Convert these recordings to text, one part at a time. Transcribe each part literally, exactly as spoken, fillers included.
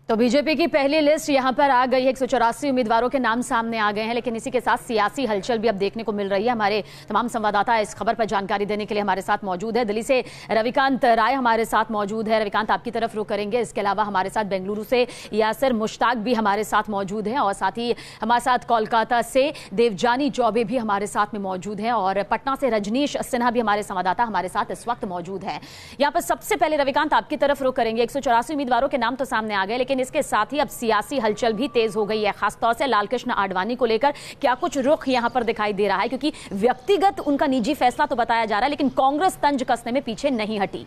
तो बीजेपी की पहली लिस्ट यहां पर आ गई है। एक सौ चौरासी उम्मीदवारों के नाम सामने आ गए हैं, लेकिन इसी के साथ सियासी हलचल भी अब देखने को मिल रही है। हमारे तमाम संवाददाता इस खबर पर जानकारी देने के लिए हमारे साथ मौजूद है। दिल्ली से रविकांत राय हमारे साथ मौजूद है। रविकांत, आपकी तरफ रुख करेंगे। इसके अलावा हमारे साथ बेंगलुरु से यासिर मुश्ताक भी हमारे साथ मौजूद हैं और साथ ही हमारे साथ कोलकाता से देवजानी चौबे भी हमारे साथ में मौजूद हैं और पटना से रजनीश सिन्हा भी हमारे संवाददाता हमारे साथ इस वक्त मौजूद है। यहाँ पर सबसे पहले रविकांत, आपकी तरफ रुख करेंगे। एक सौ चौरासी उम्मीदवारों के नाम तो सामने आ गए, लेकिन इसके साथ ही अब सियासी हलचल भी तेज हो गई है, खासतौर से लालकृष्ण आडवाणी को लेकर क्या कुछ रुख यहां पर दिखाई दे रहा है, क्योंकि व्यक्तिगत उनका निजी फैसला तो बताया जा रहा है, लेकिन कांग्रेस तंज कसने में पीछे नहीं हटी।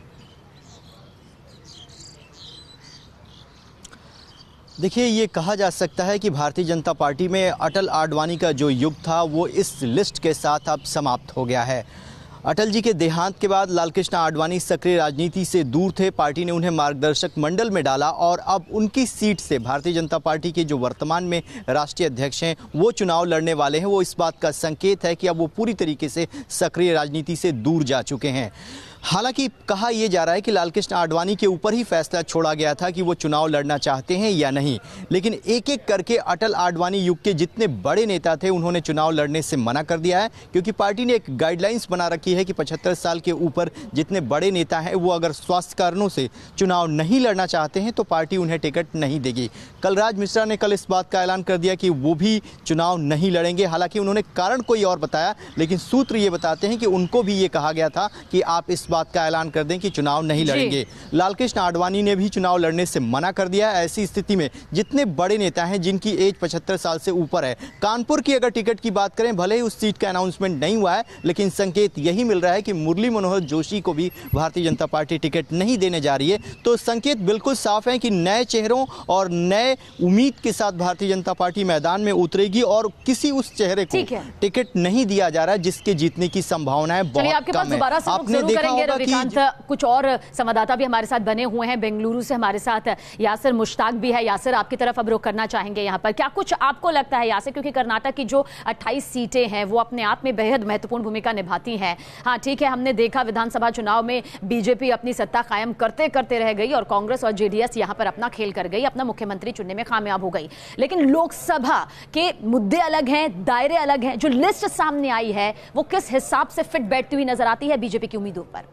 देखिए, ये कहा जा सकता है कि भारतीय जनता पार्टी में अटल आडवाणी का जो युग था वो इस लिस्ट के साथ अब समाप्त हो गया है। अटल जी के देहांत के बाद लालकृष्ण आडवाणी सक्रिय राजनीति से दूर थे। पार्टी ने उन्हें मार्गदर्शक मंडल में डाला और अब उनकी सीट से भारतीय जनता पार्टी के जो वर्तमान में राष्ट्रीय अध्यक्ष हैं वो चुनाव लड़ने वाले हैं। वो इस बात का संकेत है कि अब वो पूरी तरीके से सक्रिय राजनीति से दूर जा चुके हैं। हालांकि कहा यह जा रहा है कि लालकृष्ण आडवाणी के ऊपर ही फैसला छोड़ा गया था कि वो चुनाव लड़ना चाहते हैं या नहीं, लेकिन एक एक करके अटल आडवाणी युग के जितने बड़े नेता थे उन्होंने चुनाव लड़ने से मना कर दिया है, क्योंकि पार्टी ने एक गाइडलाइंस बना रखी है कि पचहत्तर साल के ऊपर जितने बड़े नेता हैं वो अगर स्वास्थ्य कारणों से चुनाव नहीं लड़ना चाहते हैं तो पार्टी उन्हें टिकट नहीं देगी। कलराज मिश्रा ने कल इस बात का ऐलान कर दिया कि वो भी चुनाव नहीं लड़ेंगे। हालांकि उन्होंने कारण कोई और बताया, लेकिन सूत्र ये बताते हैं कि उनको भी ये कहा गया था कि आप इस बात का ऐलान कर दें कि चुनाव नहीं लड़ेंगे। लालकृष्ण आडवाणी ने भी चुनाव लड़ने से मना कर दिया। ऐसी स्थिति में जितने बड़े नेता हैं जिनकी एज पचहत्तर साल से ऊपर है, कानपुर की अगर टिकट की बात करें, भले ही उस सीट का अनाउंसमेंट नहीं हुआ है, लेकिन संकेत यही मिल रहा है कि मुरली मनोहर जोशी को भी भारतीय जनता पार्टी टिकट नहीं देने जा रही है। तो संकेत बिल्कुल साफ है कि नए चेहरों और नए उम्मीद के साथ भारतीय जनता पार्टी मैदान में उतरेगी और किसी उस चेहरे को टिकट नहीं दिया जा रहा है जिसके जीतने की संभावनाएं बहुत कम है। आपने देखा होगा कि कुछ और संवाददाता भी हमारे साथ बने हुए हैं। बेंगलुरु से हमारे साथ यासिर मुश्ताक भी है। यासिर, आपकी तरफ अब रुख करना चाहेंगे। यहाँ पर क्या कुछ आपको लगता है यासिर, क्योंकि कर्नाटक की जो अट्ठाईस सीटें हैं वो अपने आप में बेहद महत्वपूर्ण भूमिका निभाती हैं। हाँ ठीक है, हमने देखा विधानसभा चुनाव में बीजेपी अपनी सत्ता कायम करते करते रह गई और कांग्रेस और जेडीएस यहाँ पर अपना खेल कर गई, अपना मुख्यमंत्री चुनने में कामयाब हो गई। लेकिन लोकसभा के मुद्दे अलग हैं, दायरे अलग हैं। जो लिस्ट सामने आई है वो किस हिसाब से फिट बैठती हुई नजर आती है बीजेपी की उम्मीदों पर?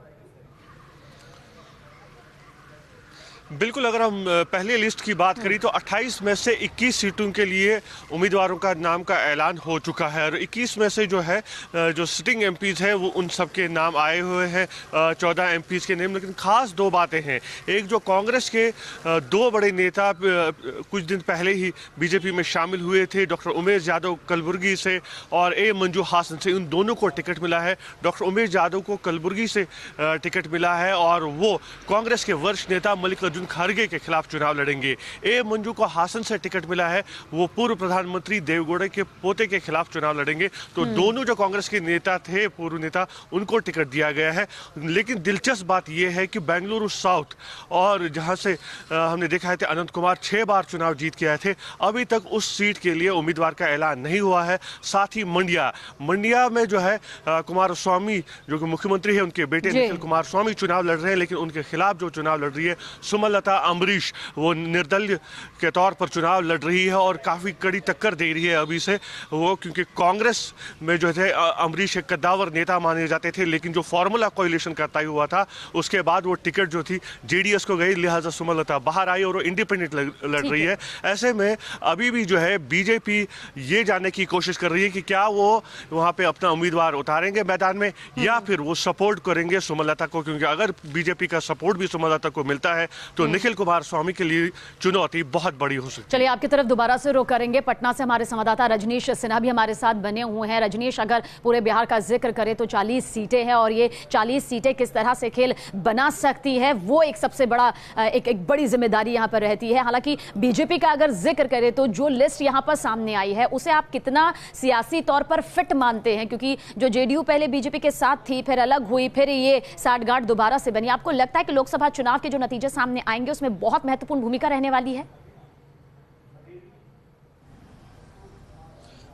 बिल्कुल, अगर हम पहले लिस्ट की बात करें तो अट्ठाईस में से इक्कीस सीटों के लिए उम्मीदवारों का नाम का ऐलान हो चुका है और इक्कीस में से जो है जो सिटिंग एमपीज हैं वो उन सब के नाम आए हुए हैं, चौदह एमपीज के नाम। लेकिन खास दो बातें हैं। एक, जो कांग्रेस के दो बड़े नेता कुछ दिन पहले ही बीजेपी में शामिल हुए थे, डॉक्टर उमेश यादव कलबुर्गी से और ए मंजू हासन से, उन दोनों को टिकट मिला है। डॉक्टर उमेश यादव को कलबुर्गी से टिकट मिला है और वो कांग्रेस के वरिष्ठ नेता मल्लिकार्जुन खड़गे के खिलाफ चुनाव लड़ेंगे। ए मंजू को हासन से टिकट मिला है, वो पूर्व प्रधानमंत्री देवगौड़ा के पोते के खिलाफ चुनाव लड़ेंगे। तो दोनों जो कांग्रेस के नेता थे, पूर्व नेता, उनको टिकट दिया गया है। लेकिन दिलचस्प बात यह है कि बेंगलुरु साउथ और जहां से हमने देखा है कि अनंत कुमार छह बार चुनाव जीत के आए थे, अभी तक उस सीट के लिए उम्मीदवार का ऐलान नहीं हुआ है। साथ ही मंडिया मंडिया में जो है कुमार स्वामी जो कि मुख्यमंत्री है, उनके बेटे निखिल कुमार स्वामी चुनाव लड़ रहे हैं, लेकिन उनके खिलाफ जो चुनाव लड़ रही है सुमन लता अम्बरीश, वो निर्दलीय के तौर पर चुनाव लड़ रही है और काफी कड़ी टक्कर दे रही है अभी से वो, क्योंकि कांग्रेस में जो थे अम्बरीश एक कद्दावर नेता माने जाते थे, लेकिन जो फॉर्मूला कोalition का तय हुआ था उसके बाद वो टिकट जो थी जेडीएस को गई, लिहाजा सुमन लता बाहर आई और वो इंडिपेंडेंट लड़ रही है। ऐसे में अभी भी जो है बीजेपी ये जानने की कोशिश कर रही है कि क्या वो वहां पे अपना उम्मीदवार उतारेंगे मैदान में या फिर वो सपोर्ट करेंगे सुमन लता को, क्योंकि अगर बीजेपी का सपोर्ट भी सुमन लता को मिलता है तो निखिल कुमार स्वामी के लिए चुनौती बहुत बड़ी हो सकती है। चलिए, आपकी तरफ दोबारा से रुख करेंगे। पटना से हमारे संवाददाता रजनीश सिन्हा भी हमारे साथ बने हुए हैं। रजनीश, अगर पूरे बिहार का जिक्र करें तो चालीस सीटें हैं और ये चालीस सीटें किस तरह से खेल बना सकती है वो एक सबसे बड़ा एक, एक बड़ी जिम्मेदारी यहां पर रहती है। हालांकि बीजेपी का अगर जिक्र करें तो जो लिस्ट यहां पर सामने आई है उसे आप कितना सियासी तौर पर फिट मानते हैं, क्योंकि जो जेडीयू पहले बीजेपी के साथ थी, फिर अलग हुई, फिर ये साठगांठ दोबारा से बनी। आपको लगता है कि लोकसभा चुनाव के जो नतीजे सामने आएंगे उसमें बहुत महत्वपूर्ण भूमिका रहने वाली है?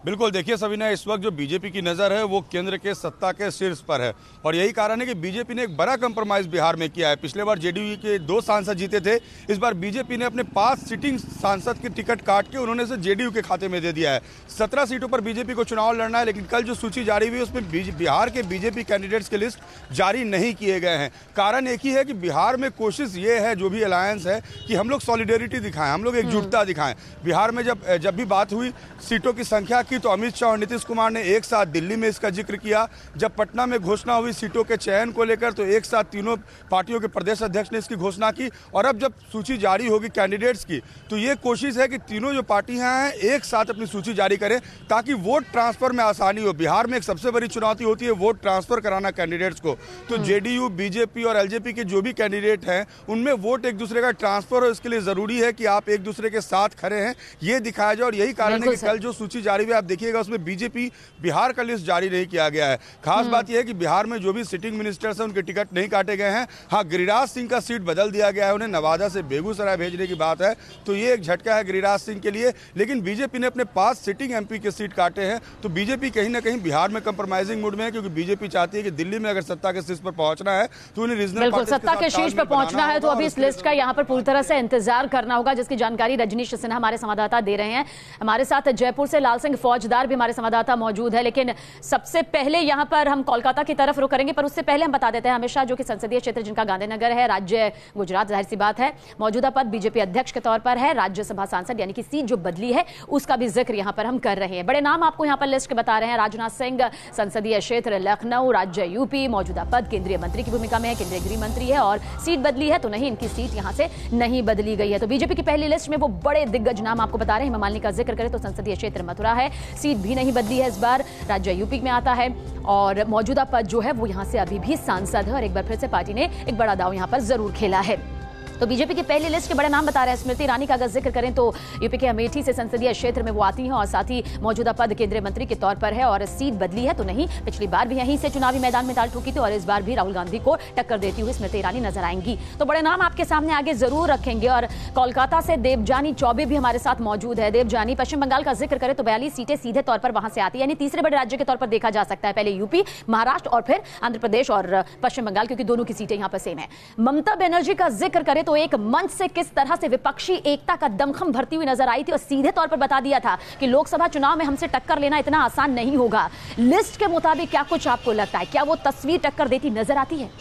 बिल्कुल, देखिए सविना, इस वक्त जो बीजेपी की नज़र है वो केंद्र के सत्ता के शीर्ष पर है और यही कारण है कि बीजेपी ने एक बड़ा कंप्रोमाइज बिहार में किया है। पिछले बार जेडीयू के दो सांसद जीते थे, इस बार बीजेपी ने अपने पांच सिटिंग सांसद की टिकट काट के उन्होंने से जेडीयू के खाते में दे दिया है। सत्रह सीटों पर बीजेपी को चुनाव लड़ना है, लेकिन कल जो सूची जारी हुई उसमें बिहार के बीजेपी कैंडिडेट्स की लिस्ट जारी नहीं किए गए हैं। कारण एक ही है कि बिहार में कोशिश ये है, जो भी अलायंस है, कि हम लोग सॉलिडेरिटी दिखाएं, हम लोग एकजुटता दिखाएं। बिहार में जब जब भी बात हुई सीटों की संख्या की, तो अमित शाह और नीतीश कुमार ने एक साथ दिल्ली में इसका जिक्र किया। जब पटना में घोषणा हुई सीटों के चयन को लेकर, तो एक साथ तीनों पार्टियों के प्रदेश अध्यक्ष ने इसकी घोषणा की। और अब जब सूची जारी होगी कैंडिडेट्स की, तो ये कोशिश है कि तीनों जो पार्टियां हैं एक साथ अपनी सूची जारी करें, ताकि वोट ट्रांसफर में आसानी हो। बिहार में एक सबसे बड़ी चुनौती होती है वोट ट्रांसफर कराना कैंडिडेट्स को। तो जेडीयू, बीजेपी और एलजेपी के जो भी कैंडिडेट हैं, उनमें वोट एक दूसरे का ट्रांसफर हो, इसके लिए जरूरी है कि आप एक दूसरे के साथ खड़े हैं, ये दिखाया जाए। और यही कारण है कि कल जो सूची जारी हुई आप देखिएगा, उसमें बीजेपी बिहार का लिस्ट जारी नहीं किया गया है। खास बात यह है कि बिहार में जो भी सिटिंग मिनिस्टर्स हैं उनके टिकट नहीं काटे गए हैं। हाँ, गिरिराज सिंह का सीट बदल दिया गया है, उन्हें नवादा से बेगूसराय भेजने की बात है, तो ये एक झटका है गिरिराज सिंह के लिए। लेकिन बीजेपी ने अपने पांच सिटिंग एमपी के सीट काटे हैं, तो बीजेपी कहीं ना कहीं बिहार में कंप्रोमाइजिंग मूड में है, क्योंकि बीजेपी चाहती है कि दिल्ली में अगर सत्ता के शीर्ष पर पहुंचना है तो उन्हें रीजनल सत्ता के शीर्ष पर पहुंचना है, तो अभी इस लिस्ट का यहाँ पर पूरी तरह से इंतजार करना होगा, जिसकी जानकारी रजनीश सिन्हा हमारे संवाददाता दे रहे हैं। हमारे साथ जयपुर से लाल सिंह फौजदार भी हमारे संवाददाता मौजूद है। लेकिन सबसे पहले यहां पर हम कोलकाता की तरफ रुक करेंगे, पर उससे पहले हम बता देते हैं, अमित शाह जो कि संसदीय क्षेत्र जिनका गांधीनगर है, राज्य गुजरात, जाहिर सी बात है, मौजूदा पद बीजेपी अध्यक्ष के तौर पर है, राज्यसभा सांसद यानी कि सीट जो बदली है उसका भी जिक्र यहां पर हम कर रहे हैं। बड़े नाम आपको यहां पर लिस्ट के बता रहे हैं। राजनाथ सिंह संसदीय क्षेत्र लखनऊ, राज्य यूपी, मौजूदा पद केंद्रीय मंत्री की भूमिका में है, केंद्रीय गृह मंत्री है, और सीट बदली है तो नहीं, इनकी सीट यहां से नहीं बदली गई है। तो बीजेपी की पहली लिस्ट में वो बड़े दिग्गज नाम आपको बता रहे हैं। मालिनी का जिक्र करें तो संसदीय क्षेत्र मथुरा है, सीट भी नहीं बदली है, इस बार राज्य यूपी में आता है, और मौजूदा पद जो है वो यहां से अभी भी सांसद है, और एक बार फिर से पार्टी ने एक बड़ा दांव यहां पर जरूर खेला है। तो बीजेपी की पहली लिस्ट के बड़े नाम बता रहे हैं। स्मृति ईरानी का अगर जिक्र करें तो यूपी के अमेठी से संसदीय क्षेत्र में वो आती हैं, और साथ ही मौजूदा पद केंद्रीय मंत्री के तौर पर है, और सीट बदली है तो नहीं, पिछली बार भी यहीं से चुनावी मैदान में दाल ठोकी थी, और इस बार भी राहुल गांधी को टक्कर देती हुई स्मृति ईरानी नजर आएंगी। तो बड़े नाम आपके सामने आगे जरूर रखेंगे। और कोलकाता से देवजानी चौबे भी हमारे साथ मौजूद है। देवजानी, पश्चिम बंगाल का जिक्र करें तो बयालीस सीटें सीधे तौर पर वहां से आती है, यानी तीसरे बड़े राज्य के तौर पर देखा जा सकता है। पहले यूपी, महाराष्ट्र और फिर आंध्र प्रदेश और पश्चिम बंगाल, क्योंकि दोनों की सीटें यहां पर सेम है। ममता बनर्जी का जिक्र करें तो एक मंच से किस तरह से विपक्षी एकता का दमखम भरती हुई नजर आई थी, और सीधे तौर पर बता दिया था कि लोकसभा चुनाव में हमसे टक्कर लेना इतना आसान नहीं होगा। लिस्ट के मुताबिक क्या कुछ आपको लगता है, क्या वो तस्वीर टक्कर देती नजर आती है?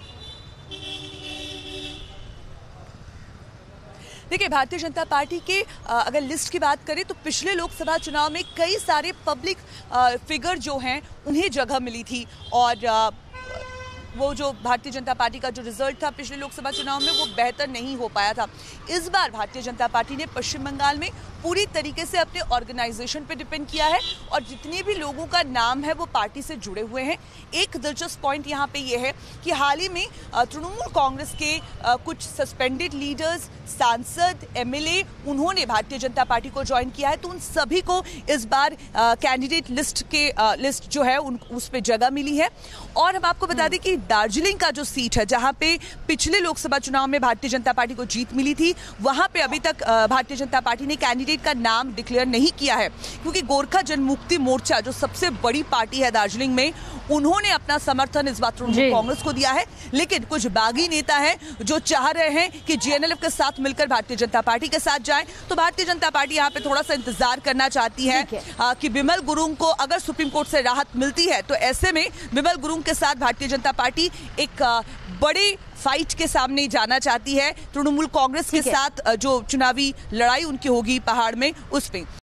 देखिए, भारतीय जनता पार्टी के अगर लिस्ट की बात करें तो पिछले लोकसभा चुनाव में कई सारे पब्लिक फिगर जो हैं उन्हें जगह मिली थी, और वो जो भारतीय जनता पार्टी का जो रिजल्ट था पिछले लोकसभा चुनाव में वो बेहतर नहीं हो पाया था। इस बार भारतीय जनता पार्टी ने पश्चिम बंगाल में पूरी तरीके से अपने ऑर्गेनाइजेशन पे डिपेंड किया है, और जितने भी लोगों का नाम है वो पार्टी से जुड़े हुए हैं। एक दिलचस्प पॉइंट यहाँ पे ये है कि हाल ही में तृणमूल कांग्रेस के कुछ सस्पेंडेड लीडर्स, सांसद, एमएलए, उन्होंने भारतीय जनता पार्टी को ज्वाइन किया है, तो उन सभी को इस बार कैंडिडेट लिस्ट के आ, लिस्ट जो है उन उस पर जगह मिली है। और हम आपको बता दें कि दार्जिलिंग का जो सीट है, जहां पे पिछले लोकसभा चुनाव में भारतीय जनता पार्टी को जीत मिली थी, वहां पे अभी तक भारतीय जनता पार्टी ने कैंडिडेट का नाम डिक्लेयर नहीं किया है, क्योंकि गोरखा जनमुक्ति मोर्चा जो सबसे बड़ी पार्टी है दार्जिलिंग में, उन्होंने अपना समर्थन इस बार तृणमूल कांग्रेस को दिया है। लेकिन कुछ बागी नेता हैं जो चाह रहे हैं कि जेएनएलएफ के साथ मिलकर भारतीय जनता पार्टी के साथ जाएं, तो भारतीय जनता पार्टी यहाँ पे थोड़ा सा इंतजार करना चाहती है कि बिमल गुरुंग को अगर सुप्रीम कोर्ट से राहत मिलती है तो ऐसे में बिमल गुरुंग के साथ भारतीय जनता पार्टी एक बड़े फाइट के सामने जाना चाहती है। तृणमूल कांग्रेस के साथ जो चुनावी लड़ाई उनकी होगी पहाड़ में, उस पे